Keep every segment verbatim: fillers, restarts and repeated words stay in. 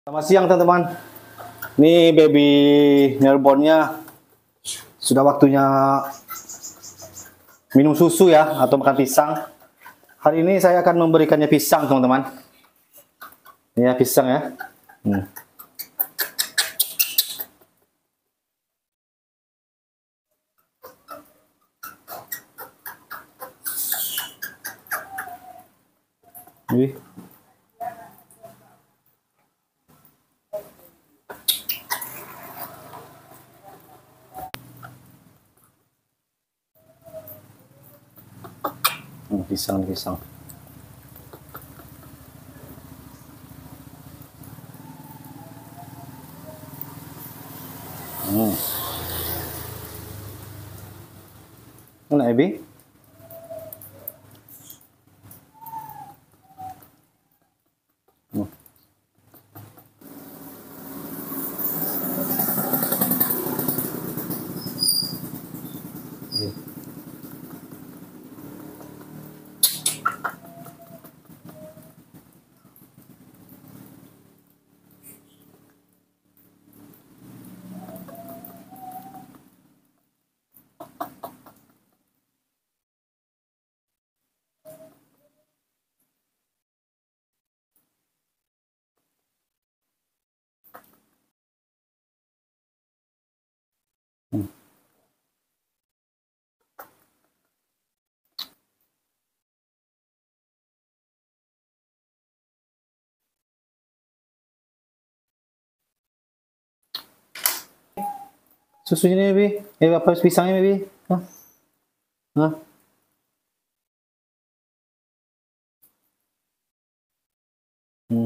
Selamat siang teman-teman. Ini baby newbornnya sudah waktunya minum susu ya atau makan pisang. Hari ini saya akan memberikannya pisang teman-teman. Ini ya pisang ya. Hmm. Ini. Hmm, pisang pisang. Hmm. Mana Ebi? Hmm. Hmm. Susunya nih Ebi. Eh apa pisangnya Ebi? Hah? Hah? Hmm.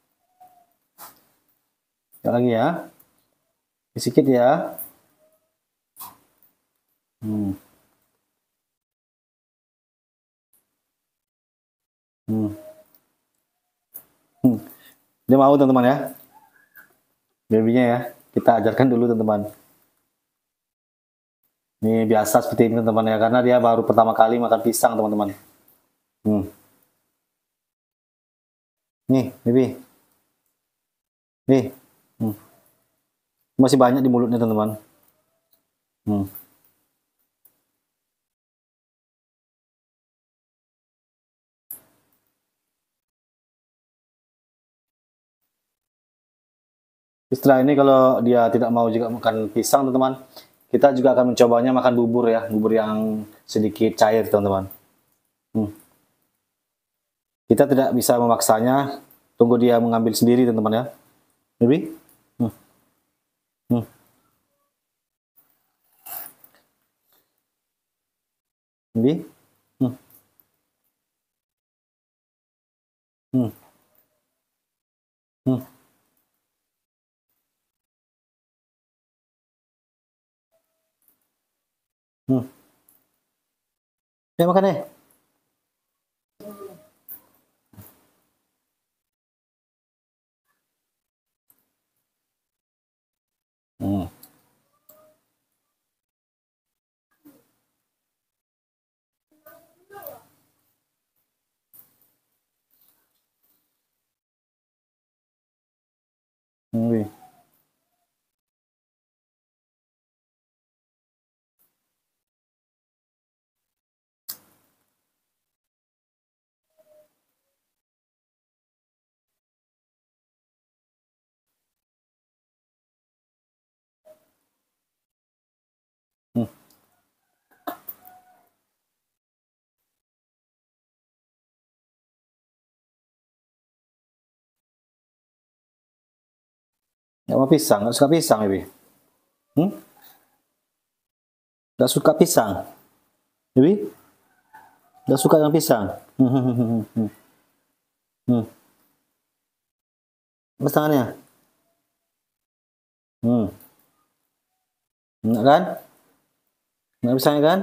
Ya lagi ya. Sedikit ya. Hmm. Hmm. Hmm. Dia mau teman-teman ya. Babynya ya. Kita ajarkan dulu teman-teman. Ini biasa seperti ini teman-teman ya, karena dia baru pertama kali makan pisang teman-teman. Hmm. Nih, Bibi. Nih. Hmm. Masih banyak di mulutnya teman-teman. Hmm. Setelah ini kalau dia tidak mau juga makan pisang teman-teman, kita juga akan mencobanya makan bubur ya, bubur yang sedikit cair teman-teman. Hmm. Kita tidak bisa memaksanya, tunggu dia mengambil sendiri teman-teman ya. Bibi? Hmm. Hmm. Bibi? Hmm. Hmm. Hmm. Hmm. Ya makan deh. Hmm. Hmm. Bibi. Hmm. Nggak mau pisang, nggak suka pisang Bibi. Hmm? Nggak suka pisang, Bibi? Nggak suka yang pisang. Hmm. Hmm. Hmm. Hmm. Hmm. Mas tangannya. Hmm. Enggak kan? Nggak pisangnya kan?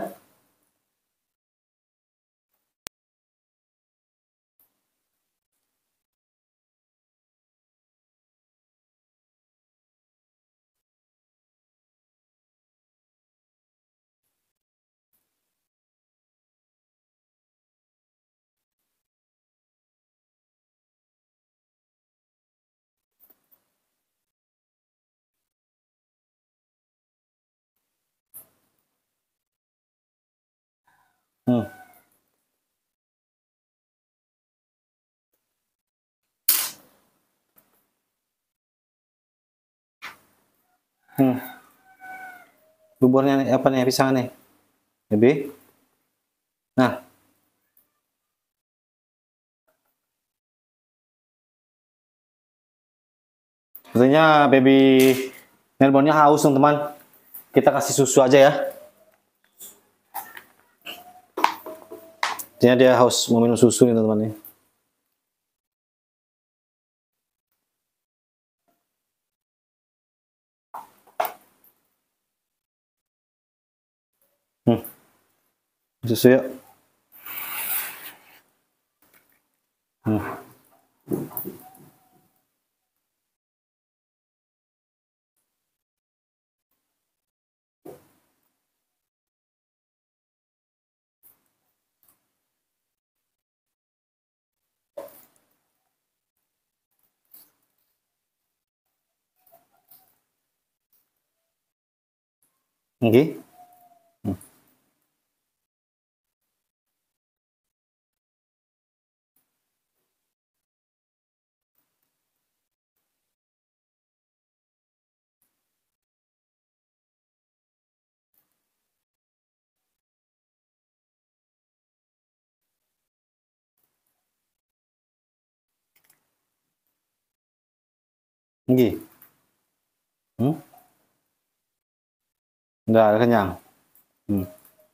Hmm. Hmm. Buburnya nih, apa nih pisang nih? Baby. Nah, sepertinya baby Melbonnya haus teman-teman. Kita kasih susu aja ya. Sepertinya dia haus mau minum susu nih teman-teman nih. Hmm. Susu yuk. Hmm. Oke. Hmm. Oke. Hmm. Udah kenyang. Hmm.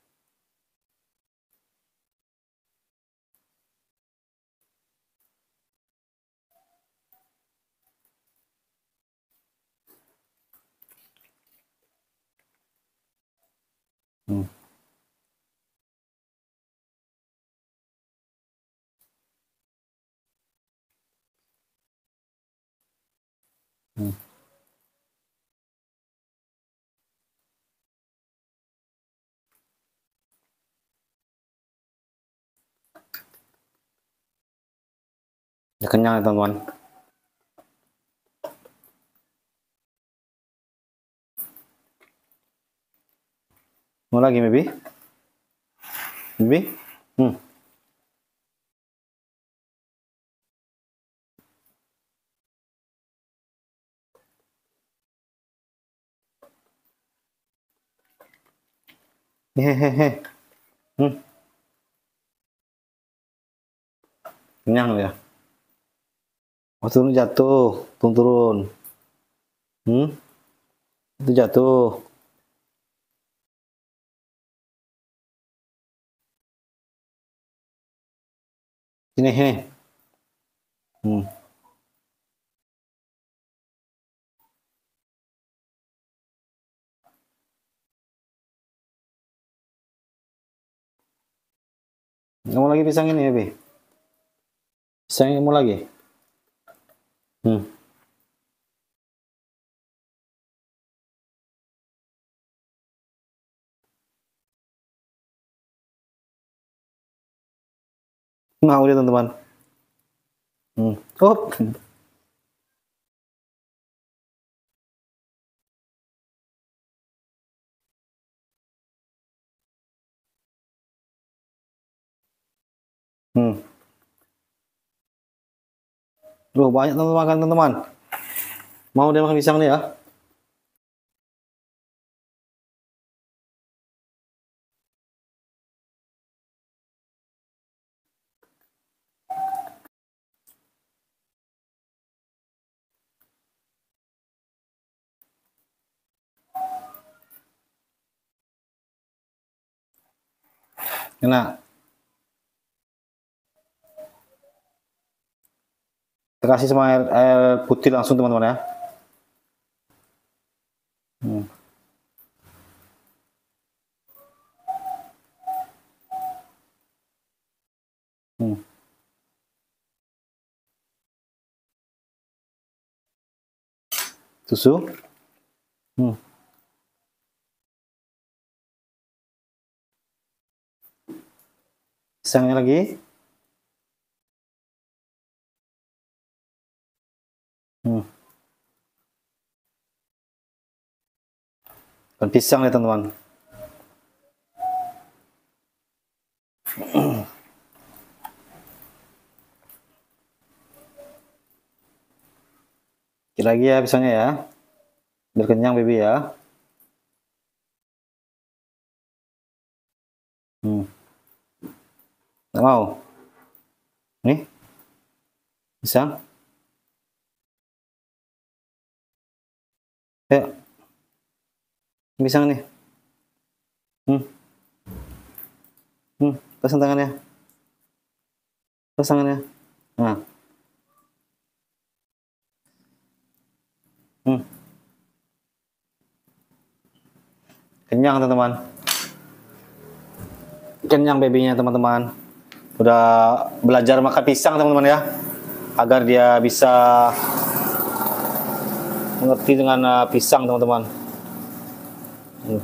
Hmm. Hmm. Udah kenyang ya teman-teman. Mau lagi, baby? Baby? Hmm. Hehehe. Hmm. Kenyang ya. Oh, turun jatuh, turun turun. Hmm. Itu jatuh. Sini, sini. Hmm. Nggak mau lagi pisang ini, baby? Pisang ini mau lagi? Hmm. Mau dia teman-teman. Hmm. Oh. Hmm. Loh, banyak teman-teman makan teman-teman. Mau dia makan pisang nih ya? Kena. Kita kasih sama air, air putih langsung teman-teman ya. Hmm. Hmm. Susu. Hmm. Pisangnya lagi. Hmm. Dan pisang nih teman-teman. Dikit lagi ya pisangnya ya. Biar kenyang baby ya. Hmm. Nggak mau? Nih. Pisang. Ayo. Pisang nih. Hmm. Hmm. Pasang tangannya. Pasang tangannya. Nah. Hmm. Kenyang teman-teman. Kenyang babynya teman-teman. Udah belajar makan pisang teman-teman ya. Agar dia bisa mengerti dengan uh, pisang teman-teman. Hmm.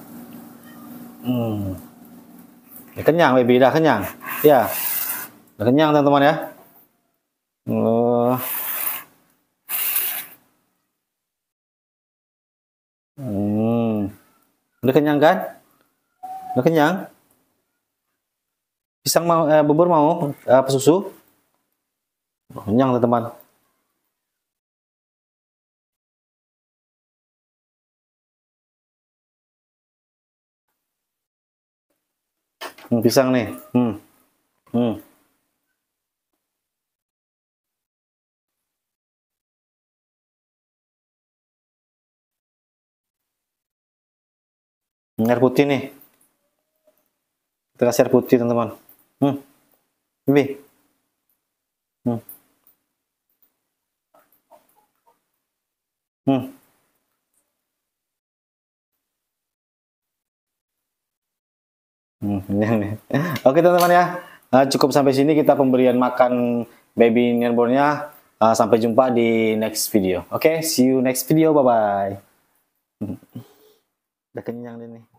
Hmm. Ya, kenyang baby, dah kenyang. Ya. Udah kenyang teman-teman ya. Oh. Hmm. Udah kenyang kan? Udah kenyang? Pisang mau, eh, bubur mau? Apa susu? Oh, kenyang teman-teman. Hmm, pisang nih. Hmm. Hmm. Air putih nih. Kita kasih air putih teman-teman. Hmm. Bibi. Hmm. Hmm. Hmm. Kenyang nih. Oke teman-teman ya. Nah, cukup sampai sini kita pemberian makan baby newborn-nya. Uh, sampai jumpa di next video. Oke, okay, see you next video. Bye bye. Udah kenyang nih.